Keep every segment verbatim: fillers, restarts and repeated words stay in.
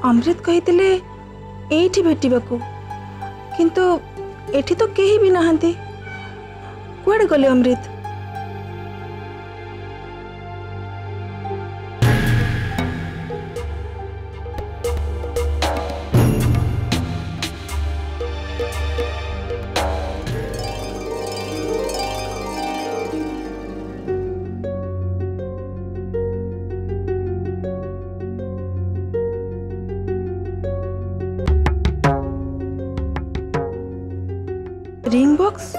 अमृत कही एठी भेटिबाकू किंतु एठी तो केही भी नहांती। कुआडे गले अमृत? Ring box?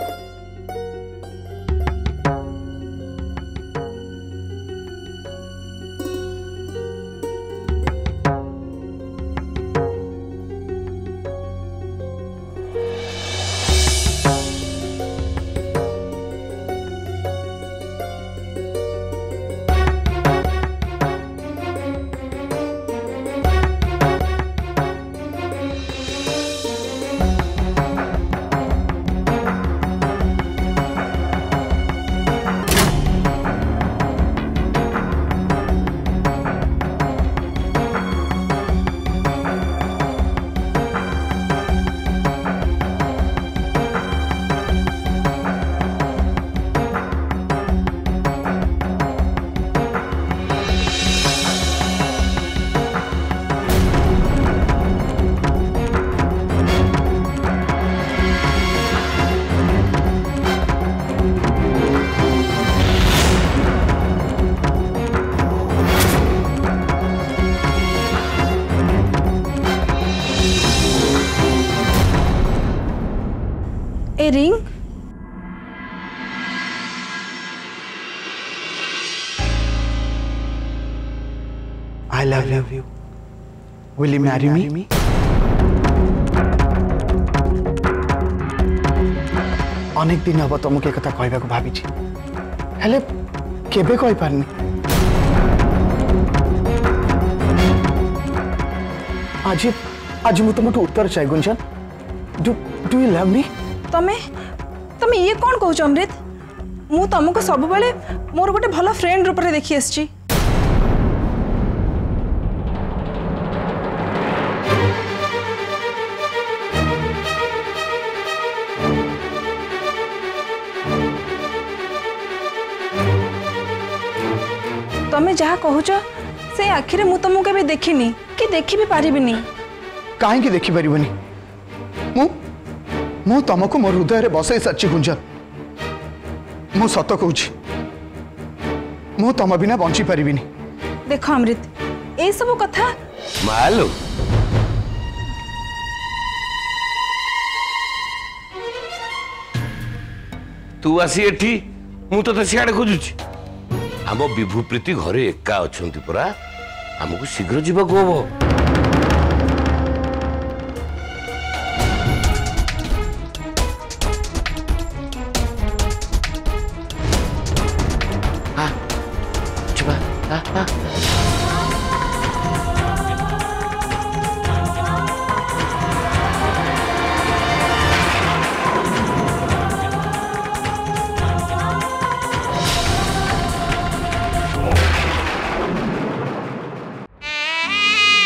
A ring? I love you. Will you marry me? अनेक दिन हम तुमको एक कथा कहबा को भाभी छी हेले केबे कहि पारनी। आज आज मु तुमको उत्तर चाहे गुंजन। Do do you love me? तमे तमे ये कौन कहूच अमृत? मु तुमको सब बेले मोर गोटे भलो फ्रेंड रूप रे देखि आछी। तमे जहा कहूच से आखिरे मु तुमको केबे देखिनी कि देखि भी पारिबिनी। काहे कि देखि परिबनी? मु मु तुमको मोर हृदय रे बसई साची गुंजन। मु सत कहूची मु तुम बिना बंची पारिबिनी। देखो अमृत ए सब कथा मालो तू आसी एठी मु तो सियाड़े खोजुची। आम विभू प्रीति घरे एका अछंती परा हमको शीघ्र जीवाक हम।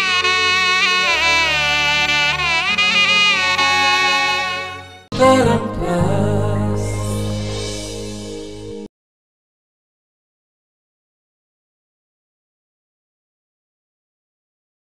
But I'm